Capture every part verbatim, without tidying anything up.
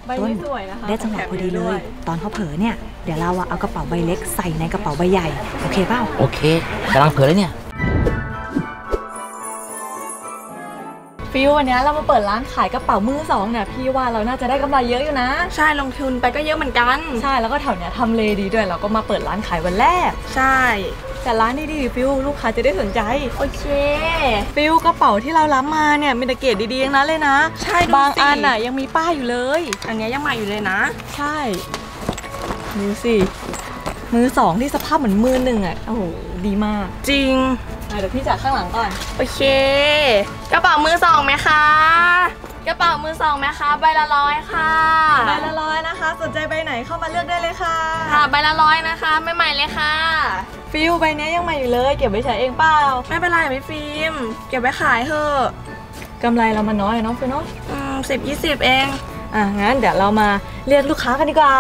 ต้นได้จังหวะพอดีเลยตอนเขาเผลอเนี่ยเดี๋ยวเราเอากระเป๋าใบเล็กใส่ในกระเป๋าใบใหญ่โอเคเปล่าโอเคกำลังเผลอเลยเนี่ยฟิววันนี้เรามาเปิดร้านขายกระเป๋ามือสองเนี่ยพี่ว่าเราน่าจะได้กำไรเยอะอยู่นะใช่ลงทุนไปก็เยอะเหมือนกันใช่แล้วก็แถวเนี้ยทำเลดีด้วยเราก็มาเปิดร้านขายวันแรกใช่แต่ร้านดีๆฟิวลูกค้าจะได้สนใจโอเคฟิวกระเป๋าที่เรารับมาเนี่ยมีแต่เกรดดีๆทั้งนั้นเลยนะใช่บางอันน่ะยังมีป้ายอยู่เลยอันนี้ยังใหม่อยู่เลยนะใช่ดูสิมือสองที่สภาพเหมือนมือหนึ่งอ่ะโอ้โหดีมากจริงเดี๋ยวพี่จ่ายข้างหลังก่อนโอเคกระเป๋ามือสองไหมคะกระเป๋ามือสองไหมคะใบละร้อยค่ะใบละร้อยนะคะสนใจใบไหนเข้ามาเลือกได้เลยค่ะค่ะใบละร้อยนะคะไม่ใหม่เลยค่ะฟิลใบนี้ยังใหม่อยู่เลยเก็บไว้ใช้เองเปล่าไม่เป็นไรพี่ฟิล์มเก็บไว้ขายเถอะกำไรเรามันน้อยเนาะฟิลเนาะอืมสิบยี่สิบเองอ่ะงั้นเดี๋ยวเรามาเรียกลูกค้ากันดีกว่า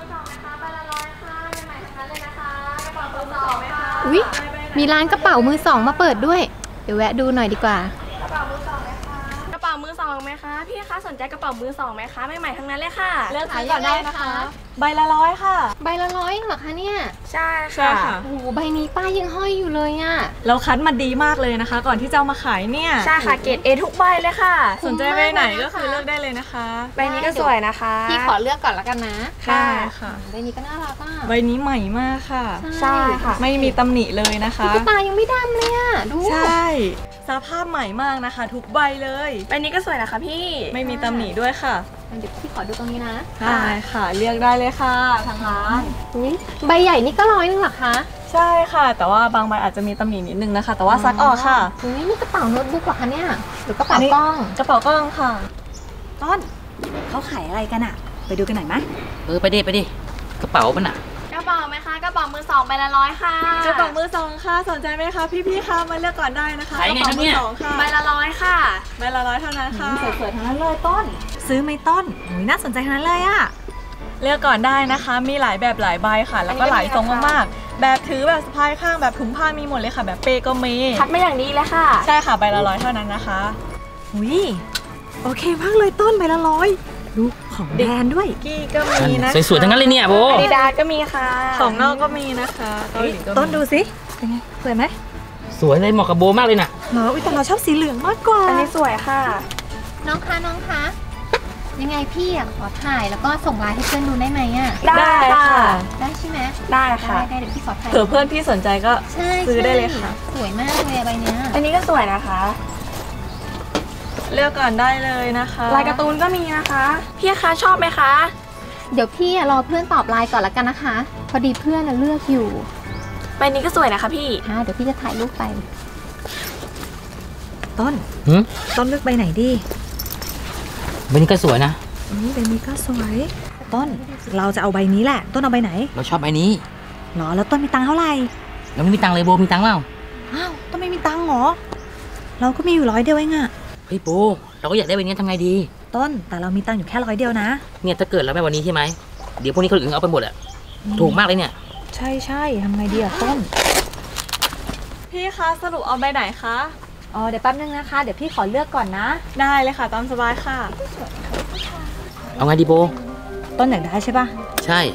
อุ๊ยมีร้านกระเป๋ามือสองมาเปิดด้วยเดี๋ยวแวะดูหน่อยดีกว่ากระเป๋ามือสองไหมคะกระเป๋ามือสองไหมคะพี่คะสนใจกระเป๋ามือสองไหมคะใหม่ๆทั้งนั้นเลยค่ะเลือกซื้อก่อนได้นะคะใบละร้อยค่ะใบละร้อยเหรอคะเนี่ยใช่ค่ะโอ้โหใบนี้ป้ายยังห้อยอยู่เลยอ่ะเราคัดมาดีมากเลยนะคะก่อนที่จะเอามาขายเนี่ยใช่ค่ะเกรด เอ ทุกใบเลยค่ะสนใจใบไหนก็คือเลือกได้เลยนะคะใบนี้ก็สวยนะคะพี่ขอเลือกก่อนละกันนะค่ะค่ะใบนี้ก็น่ารักอ่ะใบนี้ใหม่มากค่ะใช่ค่ะไม่มีตำหนิเลยนะคะตุ๊กตายังไม่ดำเลยอ่ะดูใช่สภาพใหม่มากนะคะทุกใบเลยใบนี้ก็สวยนะคะพี่ไม่มีตำหนิด้วยค่ะเดี๋ยวพี่ขอดูตรงนี้นะใช่ค่ะเลือกได้เลยค่ะทางร้านใบใหญ่นี่ก็ร้อยนึงหรอคะใช่ค่ะแต่ว่าบางใบอาจจะมีตำหนินิดนึงนะคะแต่ว่าซักออกค่ะนี่นี่กระเป๋าโน้ตบุ๊กเหรอคะเนี่ยหรือกระเป๋ากล้องกระเป๋ากล้องค่ะต้นเขาขายอะไรกันอะไปดูกันหน่อยไหมเออไปดิไปดิกระเป๋ามันอะกระเป๋าไหมคะกระเป๋ามือสองใบละร้อยค่ะกระเป๋ามือสองค่ะสนใจไหมคะพี่ๆคะมาเลือกก่อนได้นะคะกระเป๋ามือสองค่ะใบละร้อยค่ะใบละร้อยเท่านั้นค่ะสวยๆทั้งนั้นเลยต้นซื้อไหมต้นโอ้ยน่าสนใจทั้งนั้นเลยอะเลือกก่อนได้นะคะมีหลายแบบหลายใบค่ะแล้วก็หลายทรงมากๆแบบถือแบบสะพายข้างแบบถุงผ้ามีหมดเลยค่ะแบบเปก็มีคัดมาอย่างดีเลยค่ะใช่ค่ะใบละร้อยเท่านั้นนะคะอุ้ยโอเคมากเลยต้นใบละร้อยดูของแบรนด์ด้วยกี้ก็มีนะสวยๆทั้งนั้นเลยเนี่ยโบดีดาก็มีค่ะของนอกก็มีนะคะต้นดูสิเป็นไงสวยไหมสวยเลยเหมาะกับโบมากเลยน่ะเนาะแต่เราชอบสีเหลืองมากกว่าอันนี้สวยค่ะน้องคะน้องคะยังไงพี่อ่ะขอถ่ายแล้วก็ส่งไลน์ให้เพื่อนดูได้ไหมอ่ะได้ค่ะได้ใช่ไหมได้ค่ะได้เดี๋ยวพี่ขอถ่ายเผื่อเพื่อนพี่สนใจก็ซื้อได้เลยค่ะสวยมากเลยใบเนี้ยอันนี้ก็สวยนะคะเลือกก่อนได้เลยนะคะลายการ์ตูนก็มีนะคะพี่คะชอบไหมคะเดี๋ยวพี่รอเพื่อนตอบไลน์ก่อนละกันนะคะพอดีเพื่อนเลือกอยู่ใบนี้ก็สวยนะคะพี่ค่ะเดี๋ยวพี่จะถ่ายรูปไปต้นต้นเลือกใบไหนดีใบนี้ก็สวยนะนี่ใบนี้ก็สวยต้นเราจะเอาใบนี้แหละต้นเอาใบไหนเราชอบใบนี้หรอแล้วต้นมีตังค์เท่าไหร่เราไม่มีตังค์เลยโบมีตังค์เปล่าอ้าวต้นไม่มีตังค์หรอเราก็มีอยู่ร้อยเดียวเองอะเฮ้ยโบเราก็อยากได้ใบนี้ทำไงดีต้นแต่เรามีตังค์อยู่แค่ร้อยเดียวนะเนี่ยถ้าเกิดเราไม่วันนี้ใช่ไหมเดี๋ยวพวกนี้คนอื่นเอาไปหมดอะถูกมากเลยเนี่ยใช่ใช่ทำไงดีอะต้นพี่คะสรุปเอาใบไหนคะอ๋อเดี๋ยวแป๊บนึงนะคะเดี๋ยวพี่ขอเลือกก่อนนะได้เลยค่ะตามสบายค่ะเอาไงดีโบต้นอยากได้ใช่ปะใช่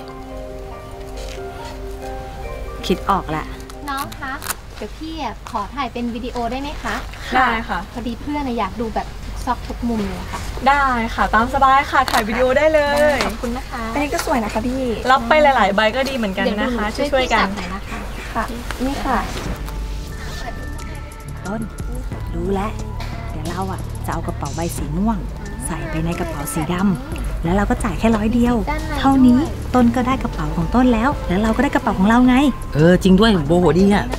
คิดออกแหละน้องคะเดี๋ยวพี่ขอถ่ายเป็นวิดีโอได้ไหมคะได้ค่ะพอดีเพื่อนอยากดูแบบซอกทุกมุมเลยค่ะได้ค่ะตามสบายค่ะถ่ายวิดีโอได้เลยขอบคุณนะคะอันนี้ก็สวยนะคะพี่รับไปหลายๆใบก็ดีเหมือนกันนะคะช่วยๆกันนะคะค่ะนี่ค่ะต้นรู้แล้วเดี๋ยวเราอ่ะจะเอากระเป๋าใบสีม่วงใส่ไปในกระเป๋าสีดำแล้วเราก็จ่ายแค่ร้อยเดียวเท่านี้ต้นก็ได้กระเป๋าของต้นแล้วแล้วเราก็ได้กระเป๋าของเราไงเออจริงด้วยโบโหดีอ่ะ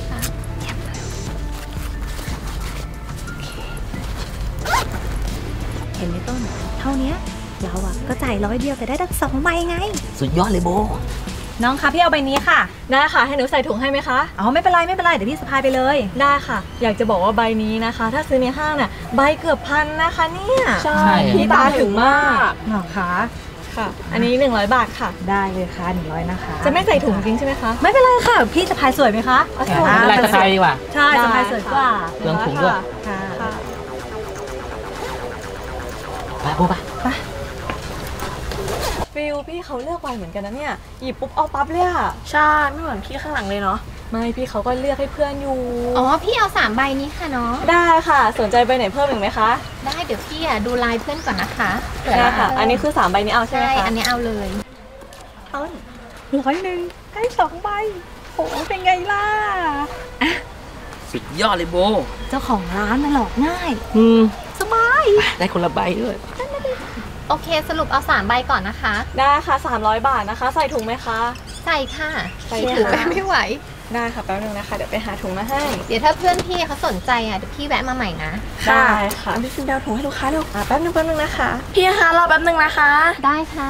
เห็นไหมต้นเท่านี้เราอ่ะก็จ่ายร้อยเดียวแต่ได้ตั้งสองใบไงสุดยอดเลยโบน้องคะพี่เอาใบนี้ค่ะได้ค่ะให้หนูใส่ถุงให้ไหมคะอ๋อไม่เป็นไรไม่เป็นไรเดี๋ยวพี่สะพายไปเลยได้ค่ะอยากจะบอกว่าใบนี้นะคะถ้าซื้อในห้างเนี่ยใบเกือบพันนะคะเนี่ยใช่พี่ตาถึงมากหรอคะค่ะอันนี้หนึ่งร้อยบาทค่ะได้เลยค่ะหนึ่งร้อยนะคะจะไม่ใส่ถุงจริงใช่ไหมคะไม่เป็นไรค่ะพี่สะพายสวยไหมคะสวยลายสะพายดีกว่าใช่สะพายสวยกว่าเรื่องถุงด้วยค่ะไปโบไปไปฟิลพี่เขาเลือกไวเหมือนกันนะเนี่ยหยิบปุ๊บเอาปั๊บเลยอะใช่ไม่เหมือนพี่ข้างหลังเลยเนาะไม่พี่เขาก็เลือกให้เพื่อนอยู่อ๋อพี่เอาสามใบนี้ค่ะน้องได้ค่ะสนใจไปไหนเพิ่มอีกไหมคะได้เดี๋ยวพี่อ่ะดูลายเพื่อนก่อนนะคะเผื่อได้เราค่ะ อันนี้คือสามใบนี้เอาใช่ไหมใช่คะอันนี้เอาเลยต้นร้อยหนึ่งได้สองใบโหเป็นไงล่ะสุดยอดเลยโบเจ้าของร้านน่ะหลอกง่ายอืมสบายได้คนละใบด้วยโอเคสรุปเอาสามใบก่อนนะคะได้ค่ะสามร้อยบาทนะคะ ใส่ถุงไหมคะใส่ค่ะใส่ถือค่ะไปไม่ไหวได้ค่ะแป๊บนึงนะคะเดี๋ยวไปหาถุงมาให้เดี๋ยวถ้าเพื่อนพี่เขาสนใจอ่ะเดี๋ยวพี่แวะมาใหม่นะได้ค่ะพี่ฟิล์มดาวถุงให้ลูกค้าเร็วอ่ะแป๊บนึงแป๊บนึงนะคะพี่คะรอแป๊บนึงนะคะได้ค่ะ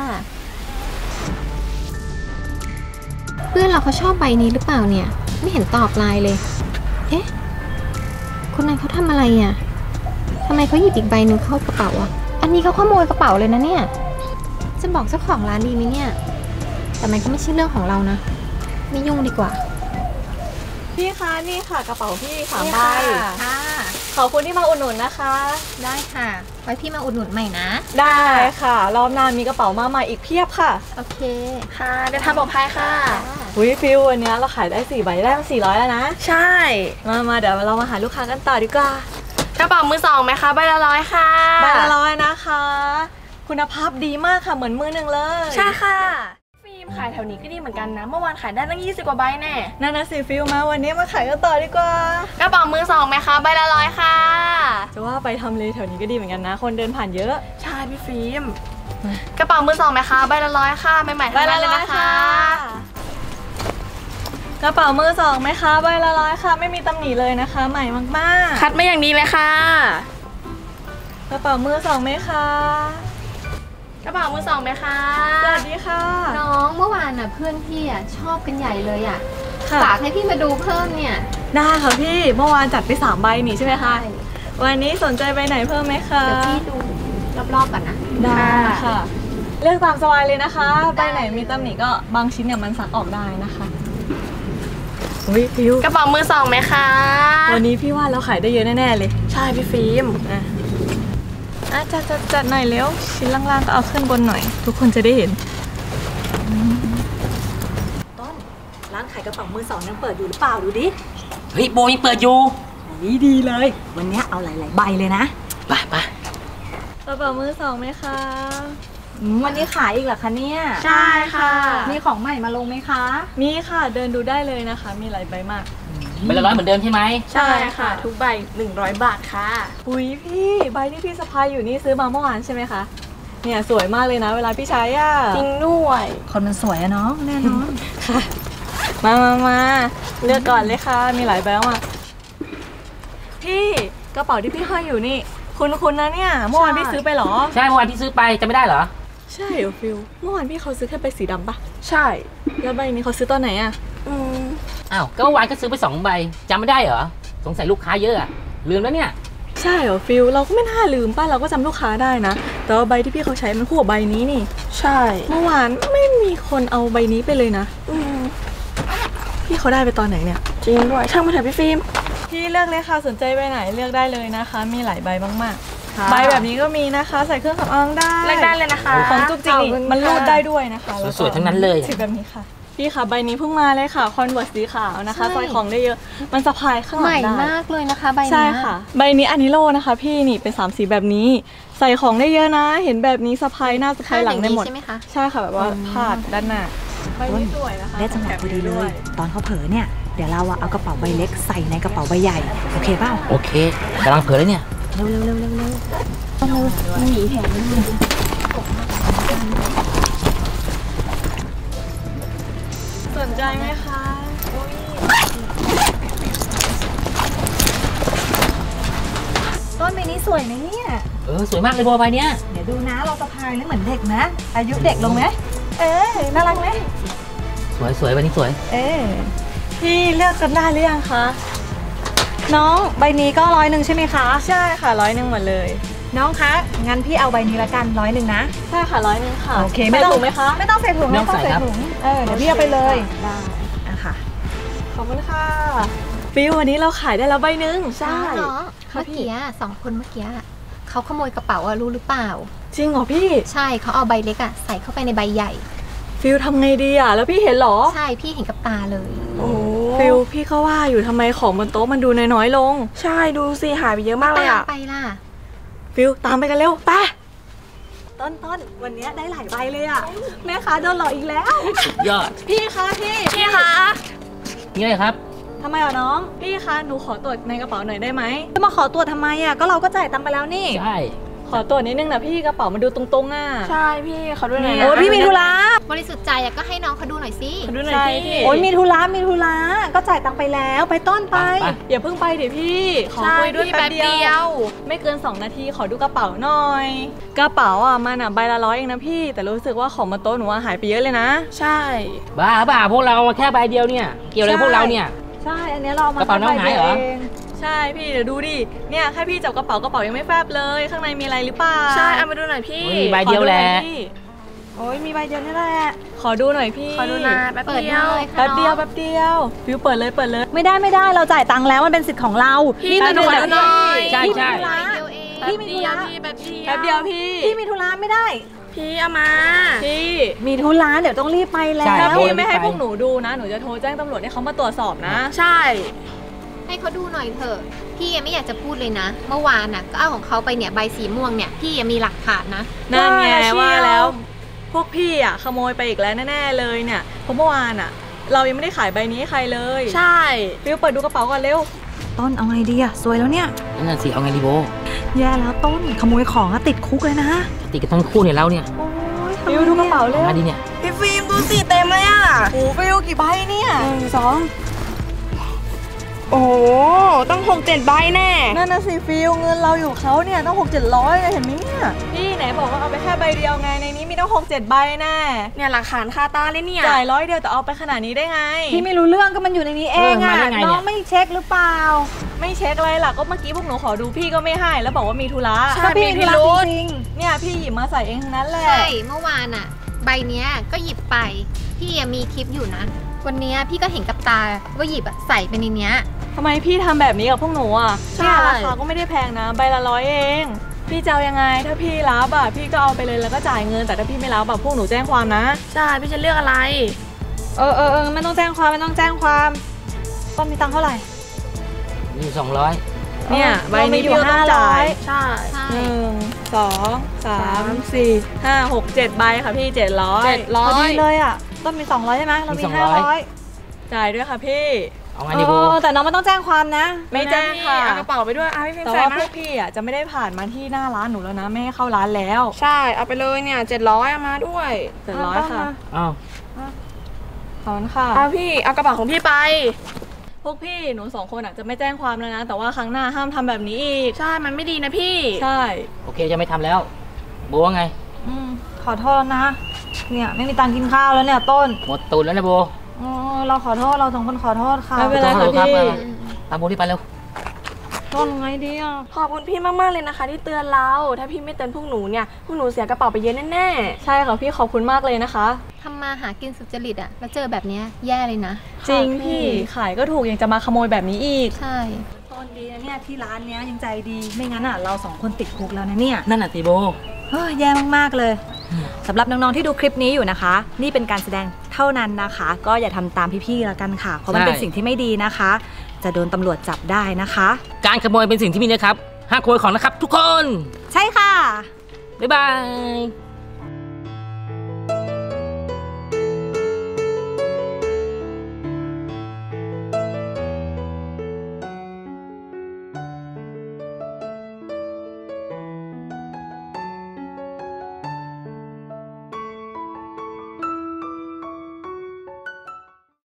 เพื่อนเราเขาชอบใบนี้หรือเปล่าเนี่ย ไม่เห็นตอบไลน์เลย เอ๊ะคนนั้นเขาทำอะไรอ่ะทำไมเขาหยิบอีกใบหนึ่งเข้ากระเป๋าอ่ะ อันนี้เขาขโมยกระเป๋าเลยนะเนี่ย จะบอกเจ้าของร้านดีไหมเนี่ย แต่มันก็ไม่ใช่เรื่องของเรานะ ไม่ยุ่งดีกว่าพี่คะนี่ค่ะกระเป๋าพี่สามนี่ใบค่ะ ค่ะขอบคุณที่มาอุดหนุนนะคะได้ค่ะ ไว้พี่มาอุดหนุนใหม่นะได้ค่ะ รอบหน้ามีกระเป๋ามาใหม่อีกเพียบค่ะโอเคค่ะเดินทางปลอดภัยค่ะอุ้ยฟิลวันนี้เราขายได้สี่ใบได้ตั้งสี่ร้อยแล้วนะใช่มามาเดี๋ยวเรามาหาลูกค้ากันต่อดีกว่ากระเป๋ามือสองไหมคะใบละร้อยค่ะใบละร้อยนะคะ คุณภาพดีมากค่ะเหมือนมือหนึ่งเลยใช่ค่ะฟิล์มขายแถวนี้ก็ดีเหมือนกันนะ เมื่อวานขายได้ตั้งยี่สิบกว่าใบแน่นั่นนะสิฟิลมาวันนี้มาขายกันต่อดีกว่ากระเป๋ามือสองไหมคะใบละร้อยค่ะจะว่าไปทำเลแถวนี้ก็ดีเหมือนกันนะ คนเดินผ่านเยอะใช่พี่ฟิล์มกระเป๋ามือสองไหมคะใบละร้อยค่ะใหม่ๆทั้งนั้นเลยนะคะกระเป๋ามือสองไหมคะใบละร้อยค่ะ ไม่มีตำหนิเลยนะคะ ใหม่มากคัดมาอย่างดีเลยค่ะๆกระเป๋ามือสองไหมคะกระเป๋ามือสองไหมคะสวัสดีค่ะน้องเมื่อวานน่ะเพื่อนพี่อ่ะชอบกันใหญ่เลยอ่ะค่ะฝากให้พี่มาดูเพิ่มเนี่ยได้ค่ะพี่เมื่อวานจัดไปสามใบนี่ใช่ไหมคะใช่วันนี้สนใจใบไหนเพิ่มไหมคะเดี๋ยวพี่ดูรอบๆก่อนนะได้ค่ะ เลือกตามสบายเลยนะคะใบไหนมีตำหนิก็บางชิ้นเนี่ยมันซักออกได้นะคะอุ้ยฟิวกระเป๋ามือสองไหมคะวันนี้พี่ว่าเราขายได้เยอะแน่ๆเลยใช่พี่ฟิล์มอ่ะอ่ะจัดจัดจัดหน่อยเร็วชิ้นล่างๆก็เอาขึ้นบนหน่อย ทุกคนจะได้เห็นต้นร้านขายกระเป๋ามือสองยังเปิดอยู่หรือเปล่าดูดิเฮ้ยโบยังเปิดอยู่ดีดีเลย วันนี้เอาหลายๆใบเลยนะไปไปกระเป๋ามือสองไหมคะอืมวันนี้ขายอีกเหรอคะเนี่ยใช่ค่ะมีของใหม่มาลงไหมคะมีค่ะเดินดูได้เลยนะคะ มีหลายใบมากใบละร้อยเหมือนเดิมใช่ไหมใช่ค่ะ ทุกใบหนึ่งร้อยบาทค่ะอุ้ยพี่ใบที่พี่สะพายอยู่นี่ซื้อมาเมื่อวานใช่ไหมคะ เนี่ยสวยมากเลยนะ เวลาพี่ใช้อ่ะจริงด้วยคนมันสวยอะเนาะแน่นอนค่ะ มามามาเลือกก่อนเลยค่ะ มีหลายใบมากพี่กระเป๋าที่พี่ห้อยอยู่นี่ คุณคุณนะเนี่ย เมื่อวานพี่ซื้อไปเหรอใช่เมื่อวานพี่ซื้อไปจำไม่ได้เหรอใช่เหรอฟิลเมื่อวานพี่เขาซื้อแค่ใบสีดำปะใช่แล้วใบนี้เขาซื้อตอนไหนอ่ะอืมอ้าวก็เมื่อวานก็ซื้อไปสองใบจำไม่ได้เหรอสงสัยลูกค้าเยอะอะลืมแล้วเนี่ยใช่เหรอฟิลเราก็ไม่น่าลืมป้าเราก็จำลูกค้าได้นะ แต่ว่าใบที่พี่เขาใช้มันคู่กับใบนี้นี่ใช่เมื่อวานไม่มีคนเอาใบนี้ไปเลยนะอืมพี่เขาได้ไปตอนไหนเนี่ยจริงด้วยช่างมาเถอะพี่ฟิล์มพี่เลือกเลยค่ะสนใจใบไหนเลือกได้เลยนะคะ มีหลายใบมากๆใบแบบนี้ก็มีนะคะ ใส่เครื่องสำอางได้เลือกได้เลยนะคะของจุกจิกนี่มันรูดได้ด้วยนะคะแล้ก็สวยๆทั้งนั้นเลยอะจิกแบบนี้ค่ะ พี่ค่ะใบนี้เพิ่งมาเลยค่ะคอนเวิร์สสีขาวนะคะใส่ของได้เยอะมันสะพายข้างหใหลัม่งได้มากเลยนะคะใบนี้ใช่ค่ะ ใบนี้อันนิโลนะคะ พี่นี่เป็นสามสีแบบนี้ ใส่ของได้เยอะนะ เห็นแบบนี้สะพายหน้าสะพายหลังได้หมดใช่ไหมคะใช่ค่ะแบบว่าพาดด้านหน้าใบนี้สวยนะคะได้จังหวะพอดีเลย ตอนเขาเผลอเนี่ย เดี๋ยวเราอะเอากระเป๋าใบเล็กใส่ในกระเป๋าใบใหญ่ โอเคเปล่าโอเคกำลังเผลอเลยเนี่ยเร็วเร็วเร็วเร็วเร็วสนใจไหมคะต้นใบนี้สวยนะเนี่ยเออสวยมากเลยโบใบเนี้ยเดี๋ยวดูนะเราสะพายแล้วเหมือนเด็กนะ อายุเด็กลงไหมเออน่ารักไหมสวยสวยใบนี้สวยเออพี่เลือกกันได้หรือยังคะน้องใบนี้ก็ร้อยหนึ่งใช่ไหมคะใช่ค่ะร้อยหนึ่งหมดเลยน้องคะงั้นพี่เอาใบนี้ละกันร้อยหนึ่งนะใช่ค่ะร้อยหนึ่งค่ะโอเคไม่ต้องใส่ถุงไหมคะไม่ต้องใส่ถุงไม่ต้องใส่ครับถุงเออเดี๋ยวพี่เอาไปเลยได้อะค่ะขอบคุณค่ะฟิววันนี้เราขายได้แล้วใบหนึ่งใช่น้องค่ะเมื่อพี่กี้อะสองคนเมื่อกี้อะเขาขโมยกระเป๋าอะรู้หรือเปล่าจริงเหรอพี่ใช่เขาเอาใบเล็กอะใส่เข้าไปในใบใหญ่ฟิลทำไงดีอะแล้วพี่เห็นเหรอใช่พี่เห็นกับตาเลยโอ้ฟิลพี่ก็ว่าอยู่ทำไมของบนโต๊ะมันดูน้อยๆลงใช่ดูสิหายไปเยอะมากเลยตามอะไปล่ะฟิลตามไปกันเร็วไปต้นต้นวันนี้ได้หลายใบเลยอะแม่ค้าโดนหลอกอีกแล้วสุดยอดพี่คะพี่พี่คะนี่เลยครับทำไมอ่ะน้อง พี่คะหนูขอตรวจในกระเป๋าหน่อยได้ไหมจะมาขอตรวจทำไมอ่ะก็เราก็จ่ายตังค์ไปแล้วนี่ใช่ขอตรวจนิดนึงนะพี่กระเป๋ามันดูตรงๆอ่ะใช่พี่เขาด้วยหน่อยโอ้นะพี่มีธุระบริสุทธิ์ใจอะก็ให้น้องเขาดูหน่อยสิเขาด้วยหน่อยใช่พี่พี่โอ้ยมีธุระมีธุระก็จ่ายตังค์ไปแล้วไปต้นไปไปอย่าเพิ่งไปเดี๋ยวพี่ ขอใช่คุยด้วยพี่แป๊บเดียว ไม่เกินสองนาทีขอดูกระเป๋าหน่อย กระเป๋าอ่ะมันอ่ะใบละร้อยเองนะพี่ แต่รู้สึกว่าของบนโต๊ะหนูอ่ะหายไปเยอะเลยนะใช่บ้าบ้าพวกเรามาแค่ใบเดียวเนี่ย เกี่ยวอะไรพวกเราเนี่ยใช่อันนี้เราเอามากระเป๋าน้องหายเหรอใบดีวงใช่พี่เดี๋ยวดูดิ เนี่ยแค่พี่จับกระเป๋ากระเป๋ายังไม่แฟบเลย ข้างในมีอะไรหรือเปล่าใช่เอามาดูหน่อยพี่โอ้ยมีใบ เดียวแหละขอดูน่อยพี่โอ้ยมีใบเดียวนี่แหละขอดูหน่อยพี่ขอดูนะแป๊บเปิดเดีได้ยวเลยค่ะแป๊บเดียวน้องแป๊บเดียวฟิวเปิดเลยเปิดเลยไม่ได้ไม่ได้เราจ่ายตังค์แล้วมันเป็นสิทธิ์ของเราพี่มีหนูขอดูหน่อยใช่ใช่ใบเดียวเองแป๊บเดียวพี่แป๊บเดียวแป๊บเดียวพี่พี่มีธุระไม่ได้พี่เอามาพี่มีธุระเดี๋ยวต้องรีบไปแล้ใช่ถ้าว พี่โทรไม่ให้ไปพวกหนูดูนะ หนูจะโทรแจ้งตำรวจให้เขามาตรวจสอบนะใช่ให้เขาดูหน่อยเถอะ พี่ยังไม่อยากจะพูดเลยนะ เมื่อวานน่ะก็เอาของเขาไปเนี่ยใบสีม่วงเนี่ยพี่ยังมีหลักฐานนะนั่นไงว่าแล้วว่าแล้วเชีพวกพี่อ่ะขโมยไปอีกแล้วแน่ๆเลยเนี่ยเพราะเมื่อวานอ่ะ เรายังไม่ได้ขายใบนี้ให้ใครเลยใช่ฟิวเปิดดูกระเป๋าก่อนเร็วต้นเอาไงดีอะซวยแล้วเนี่ยนั่นนะสิเอาไงดีโบแย่แล้วต้นขโมยของอะติดคุกเลยนะติดกันทั้งคู่เนี่ยแล้วเนี่ยโอ้ยฟิวดูกระเป๋าเร็วมาดีเนี่ยพี่ฟิล์มดูสิเต็มเลยอ่ะโอ้ฟิวกี่ใบเนี่ยหนึ่งสองโอ้โหต้องหกเจ็ดใบแน่นั่นนะสิฟิวเงินเราอยู่เขาเนี่ยต้องหกเจ็ดร้อยเห็นไหมเนี่ยพี่ไหนบอกว่าเอาไปแค่ใบเดียวไงในนี้มีต้องหกเจ็ดใบแน่เนี่ยหลักฐานคาตาเลยเนี่ยจ่ายร้อยเดียวแต่เอาไปขนาดนี้ได้ไงพี่ไม่รู้เรื่องก็มันอยู่ในนี้เองเอออะมาได้ไงเนี่ยน้องไม่เช็คหรือเปล่าไม่เช็คอะไรล่ะก็เมื่อกี้พวกหนูขอดูพี่ก็ไม่ให้แล้วบอกว่ามีธุระใช่ถ้าพี่มีมีพิธุระรุธจริงเนี่ยพี่หยิบมาใส่เองทั้งนั้นแหละใช่ เมื่อวานอะใบเนี้ยก็หยิบไป พี่ยังมีคลิปอยู่นะ วันเนี้ยพี่ก็เห็นกับตาว่าหยิบอะใส่ไปในเนี้ยทำไมพี่ทำแบบนี้กับพวกหนูอ่ะใช่เนี่ยราคาก็ไม่ได้แพงนะใบละร้อยเอง พี่จะเอายังไงถ้าพี่รับอ่ะพี่ก็เอาไปเลยแล้วก็จ่ายเงินแต่ถ้าพี่ไม่รับอ่ะพวกหนูแจ้งความนะใช่พี่จะเลือกอะไรๆเออเออเออไม่ต้องแจ้งความไม่ต้องแจ้งความต้นมีตังค์เท่าไหร่มีสองร้อยเนี่ยเออใบนี้เรามีอยู่พี่ก็ต้องจ่ายใช่ใช่หนึ่งสองสามสี่ห้าหกเจ็ดใบค่ะพี่เจ็ดร้อยเจ็ดร้พออย ดีเลยอะต้นมีสองร้อยใช่ไหมเรามีห้าร้อยจ่ายด้วยค่ะพี่เอาไงเอดีโบอแต่น้องไม่ต้องแจ้งความนะไม่แจ้งค่ะเอากระเป๋าไปด้วยเอาพี่ฟิล์มแต่ใส่ว่ามาพวกพี่อ่ะจะไม่ได้ผ่านมาที่หน้าร้านหนูแล้วนะไม่ให้เข้าร้านแล้วใช่ เอาไปเลยเนี่ยเจ็ดร้อยเอามาด้วยเจ็ดร้อยค่ะอ้าวขอบคุณค่ะเอาพี่ เอากระเป๋าของพี่ไปพวกพี่หนูสองคนอ่ะจะไม่แจ้งความแล้วนะ แต่ว่าครั้งหน้าห้ามทำแบบนี้อีกใช่ มันไม่ดีนะพี่ใช่โอเคจะไม่ทำแล้วโบว่าไงอืมขอโทษนะ เนี่ยไม่มีตังค์กินข้าวแล้วเนี่ยต้นหมดตูนแล้วนะโบเออเราขอโทษเราสองคนขอโทษค่ะไม่เป็นไรขอโทค่ะษครับพี่ตามโบที่ไปเร็วต้นไงดีอ่ะขอบคุณพี่มากๆเลยนะคะ ที่เตือนเรา ถ้าพี่ไม่เตือนพวกหนูเนี่ย พวกหนูเสียกระเป๋าไปเยอะแน่ใช่ค่ะพี่ขอบคุณมากเลยนะคะทำมาหากินสุจริตอะแล้วเจอแบบเนี้ยแย่เลยนะจริงพี่ขายก็ถูกยังจะมาขโมยแบบนี้อีกใช่ต้นดีนะเนี่ยที่ร้านเนี้ยยังใจดีไม่งั้นอ่ะเราสองคนติดคุกแล้วนะเนี่ยนั่นน่ะสิโบเฮ้ยแย่มากๆเลยสำหรับน้องๆที่ดูคลิปนี้อยู่นะคะ นี่เป็นการแสดงเท่านั้นนะคะ ก็อย่าทำตามพี่ๆแล้วกันค่ะ เพราะมันใช่เป็นสิ่งที่ไม่ดีนะคะ จะโดนตำรวจจับได้นะคะการขโมยเป็นสิ่งที่มีนะครับห้ามขโมยของนะครับ ทุกคนใช่ค่ะบ๊ายบาย